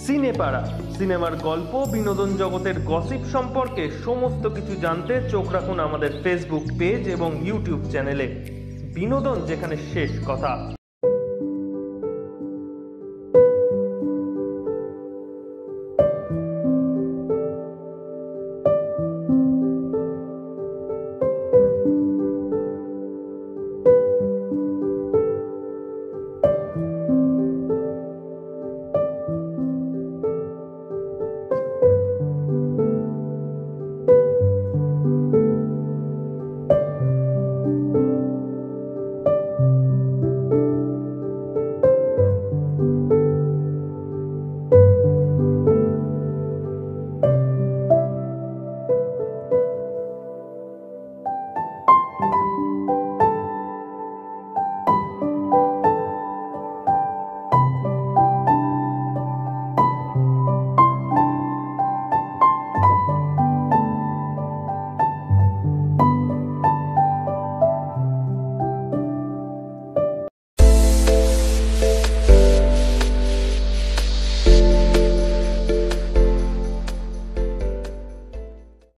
সিনেপাড়া, সিনেমার গল্প, বিনোদন জগতের গসিপ সম্পর্কে সমস্ত কিছু জানতে চোখ রাখুন আমাদের ফেসবুক পেজ এবং ইউটিউব চ্যানেলে। বিনোদন যেখানে শেষ কথা।